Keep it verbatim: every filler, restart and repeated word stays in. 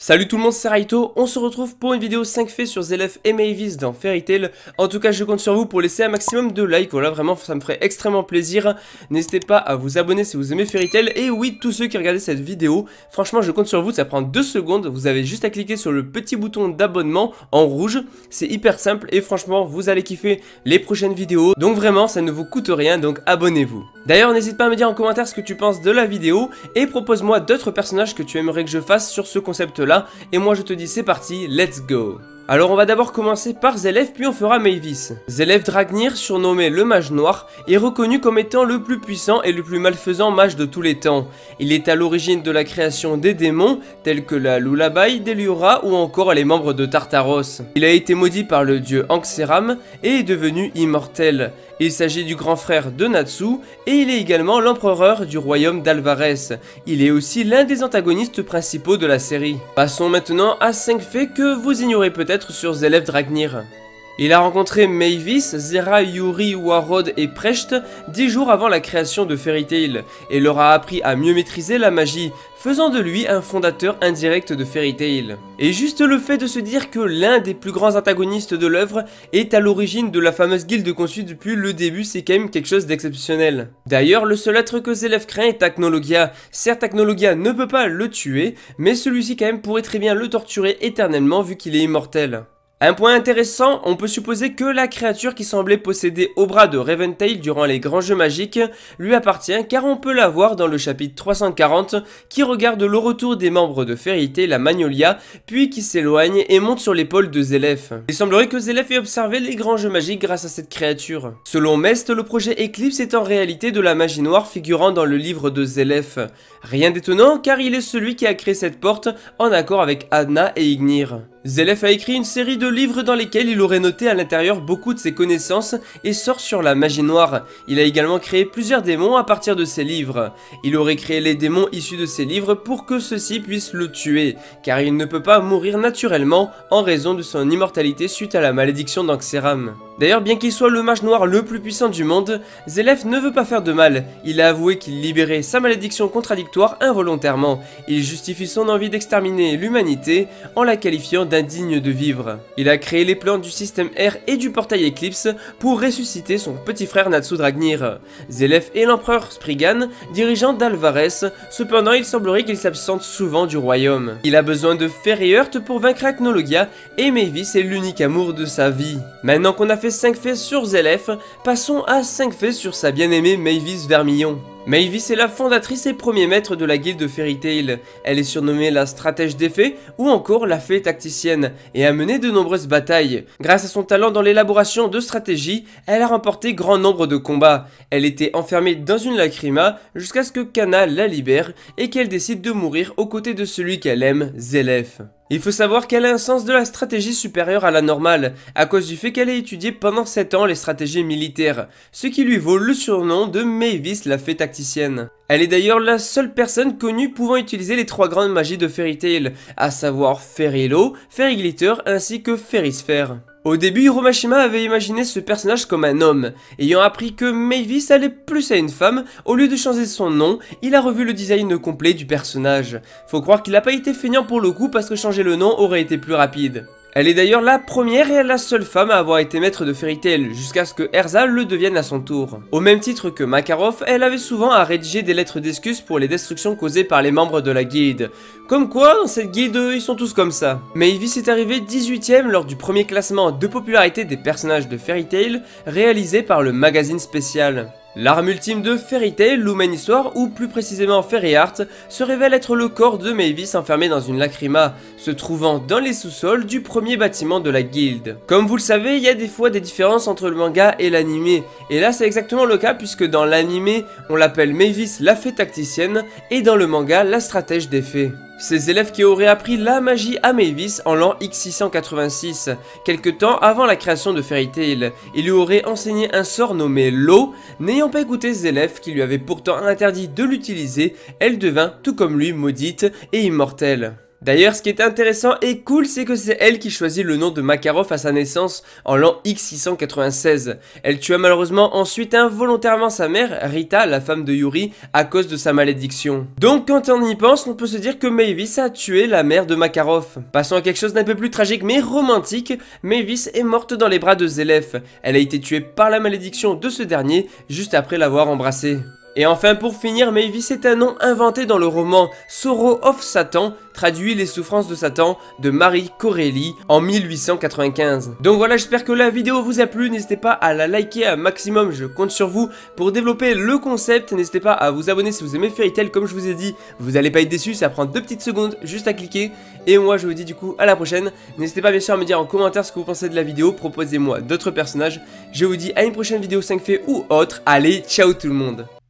Salut tout le monde, c'est Raito, on se retrouve pour une vidéo cinq faits sur Zelef et Mavis dans Fairy Tail. En tout cas je compte sur vous pour laisser un maximum de likes, voilà vraiment ça me ferait extrêmement plaisir. N'hésitez pas à vous abonner si vous aimez Fairy Tail. Et oui, tous ceux qui regardent cette vidéo, franchement je compte sur vous, ça prend deux secondes. Vous avez juste à cliquer sur le petit bouton d'abonnement en rouge, c'est hyper simple et franchement vous allez kiffer les prochaines vidéos. Donc vraiment ça ne vous coûte rien, donc abonnez-vous. D'ailleurs n'hésite pas à me dire en commentaire ce que tu penses de la vidéo et propose-moi d'autres personnages que tu aimerais que je fasse sur ce concept là. Et moi je te dis c'est parti, let's go. Alors on va d'abord commencer par Zelef puis on fera Mavis. Zelef Dragnir, surnommé le mage noir, est reconnu comme étant le plus puissant et le plus malfaisant mage de tous les temps. Il est à l'origine de la création des démons, tels que la Lullaby, Deliora ou encore les membres de Tartaros. Il a été maudit par le dieu Ankseram et est devenu immortel. Il s'agit du grand frère de Natsu et il est également l'empereur du royaume d'Alvarez. Il est aussi l'un des antagonistes principaux de la série. Passons maintenant à cinq faits que vous ignorez peut-être sur Zelef Dragnir. Il a rencontré Mavis, Zera, Yuri, Warod et Precht dix jours avant la création de Fairy Tail et leur a appris à mieux maîtriser la magie, faisant de lui un fondateur indirect de Fairy Tail. Et juste le fait de se dire que l'un des plus grands antagonistes de l'œuvre est à l'origine de la fameuse guilde conçue depuis le début, c'est quand même quelque chose d'exceptionnel. D'ailleurs, le seul être que Zelef craint est Acnologia. Certes, Acnologia ne peut pas le tuer, mais celui-ci quand même pourrait très bien le torturer éternellement vu qu'il est immortel. Un point intéressant, on peut supposer que la créature qui semblait posséder au bras de Reventail durant les grands jeux magiques lui appartient car on peut la voir dans le chapitre trois cent quarante qui regarde le retour des membres de Fairy Tail, la Magnolia, puis qui s'éloigne et monte sur l'épaule de Zelef. Il semblerait que Zelef ait observé les grands jeux magiques grâce à cette créature. Selon Mest, le projet Eclipse est en réalité de la magie noire figurant dans le livre de Zelef. Rien d'étonnant car il est celui qui a créé cette porte en accord avec Anna et Ignir. Zelef a écrit une série de livres dans lesquels il aurait noté à l'intérieur beaucoup de ses connaissances et sort sur la magie noire. Il a également créé plusieurs démons à partir de ses livres. Il aurait créé les démons issus de ses livres pour que ceux-ci puissent le tuer, car il ne peut pas mourir naturellement en raison de son immortalité suite à la malédiction d'Ankseram. D'ailleurs, bien qu'il soit le mage noir le plus puissant du monde, Zelef ne veut pas faire de mal. Il a avoué qu'il libérait sa malédiction contradictoire involontairement. Il justifie son envie d'exterminer l'humanité en la qualifiant d'indigne de vivre. Il a créé les plans du système R et du portail Eclipse pour ressusciter son petit frère Natsu Dragnir. Zelef est l'empereur Spriggan, dirigeant d'Alvarez, cependant il semblerait qu'il s'absente souvent du royaume. Il a besoin de Fairy Heart pour vaincre Acnologia et Mavis est l'unique amour de sa vie. Maintenant qu'on a fait cinq faits sur Zelef, passons à cinq faits sur sa bien-aimée Mavis Vermillon. Mavis est la fondatrice et premier maître de la guilde de Fairy Tail. Elle est surnommée la stratège des fées ou encore la fée tacticienne et a mené de nombreuses batailles. Grâce à son talent dans l'élaboration de stratégies, elle a remporté grand nombre de combats. Elle était enfermée dans une lacrima jusqu'à ce que Kana la libère et qu'elle décide de mourir aux côtés de celui qu'elle aime, Zelef. Il faut savoir qu'elle a un sens de la stratégie supérieur à la normale, à cause du fait qu'elle a étudié pendant sept ans les stratégies militaires, ce qui lui vaut le surnom de Mavis la fée tacticienne. Elle est d'ailleurs la seule personne connue pouvant utiliser les trois grandes magies de Fairy Tail, à savoir Fairy Low, Fairy Glitter ainsi que Fairy Sphere. Au début, Hiromashima avait imaginé ce personnage comme un homme. Ayant appris que Mavis allait plus à une femme, au lieu de changer son nom, il a revu le design complet du personnage. Faut croire qu'il n'a pas été feignant pour le coup parce que changer le nom aurait été plus rapide. Elle est d'ailleurs la première et la seule femme à avoir été maître de Fairy Tail, jusqu'à ce que Erza le devienne à son tour. Au même titre que Makarov, elle avait souvent à rédiger des lettres d'excuses pour les destructions causées par les membres de la guilde. Comme quoi, dans cette guilde, ils sont tous comme ça. Mavis est arrivée dix-huitième lors du premier classement de popularité des personnages de Fairy Tail, réalisé par le magazine spécial. L'arme ultime de Fairy Tail, l'Human Histoire, ou plus précisément Fairy Heart, se révèle être le corps de Mavis enfermé dans une lacrima, se trouvant dans les sous-sols du premier bâtiment de la guilde. Comme vous le savez, il y a des fois des différences entre le manga et l'animé, et là c'est exactement le cas puisque dans l'animé, on l'appelle Mavis la fée tacticienne, et dans le manga, la stratège des fées. Ces élèves qui auraient appris la magie à Mavis en l'an X six cent quatre-vingt-six, quelque temps avant la création de Fairy Tail. Il lui aurait enseigné un sort nommé l'eau, n'ayant pas écouté Zelef qui lui avait pourtant interdit de l'utiliser, elle devint, tout comme lui, maudite et immortelle. D'ailleurs, ce qui est intéressant et cool, c'est que c'est elle qui choisit le nom de Makarov à sa naissance en l'an X six cent quatre-vingt-seize. Elle tua malheureusement ensuite involontairement sa mère, Rita, la femme de Yuri, à cause de sa malédiction. Donc quand on y pense, on peut se dire que Mavis a tué la mère de Makarov. Passons à quelque chose d'un peu plus tragique mais romantique, Mavis est morte dans les bras de Zelef. Elle a été tuée par la malédiction de ce dernier, juste après l'avoir embrassée. Et enfin pour finir, Mavis est un nom inventé dans le roman Sorrow of Satan, traduit les souffrances de Satan de Marie Corelli en mille huit cent quatre-vingt-quinze. Donc voilà, j'espère que la vidéo vous a plu, n'hésitez pas à la liker un maximum, je compte sur vous pour développer le concept, n'hésitez pas à vous abonner si vous aimez Fairy Tail, comme je vous ai dit, vous n'allez pas être déçus, ça prend deux petites secondes juste à cliquer, et moi je vous dis du coup à la prochaine, n'hésitez pas bien sûr à me dire en commentaire ce que vous pensez de la vidéo, proposez-moi d'autres personnages, je vous dis à une prochaine vidéo cinq fées ou autre, allez ciao tout le monde.